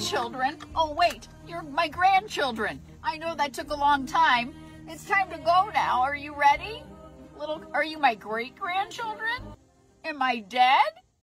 children. Oh, wait, you're my grandchildren. I know that took a long time. It's time to go now. Are you ready? Are you my great-grandchildren? Am I dead?